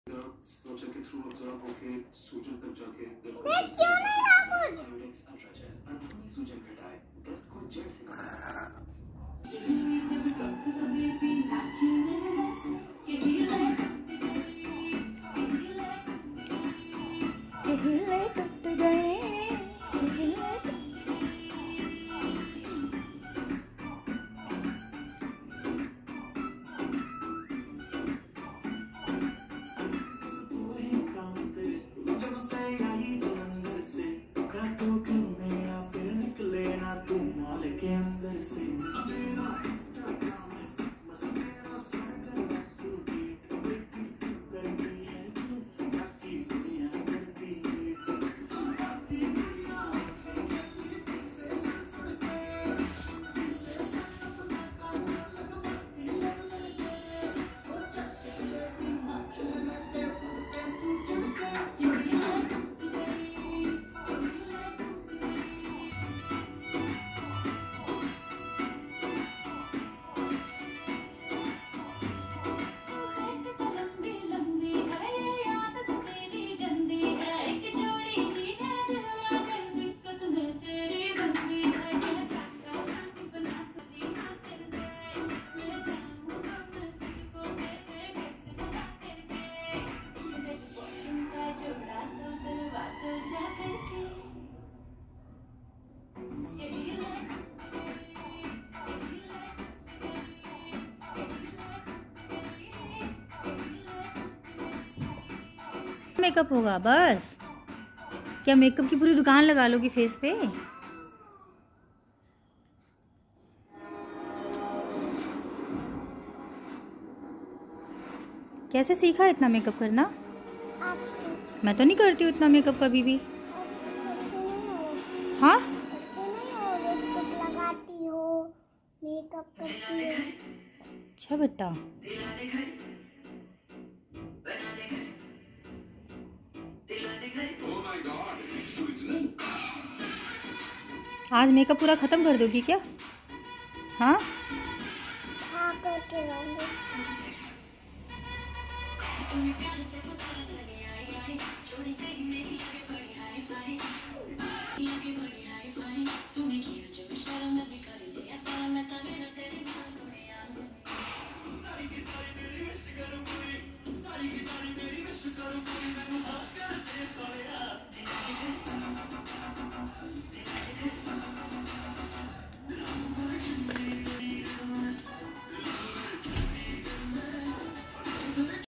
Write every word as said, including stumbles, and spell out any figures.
सोचा के through observe होके सूजन तक जाके दर्द देख क्यों नहीं रहा कुछ सूजन घटाए दर्द को जड़ से मेकअप होगा बस। क्या मेकअप की पूरी दुकान लगा लोगी फेस पे? कैसे सीखा इतना मेकअप करना? मैं तो नहीं करती हूँ इतना मेकअप कभी भी। हाँ लगाती हो, मेकअप करती हो। अच्छा बेटा, आज मेकअप पूरा खत्म कर दोगी क्या? हाँ हाँ करके रहूंगी।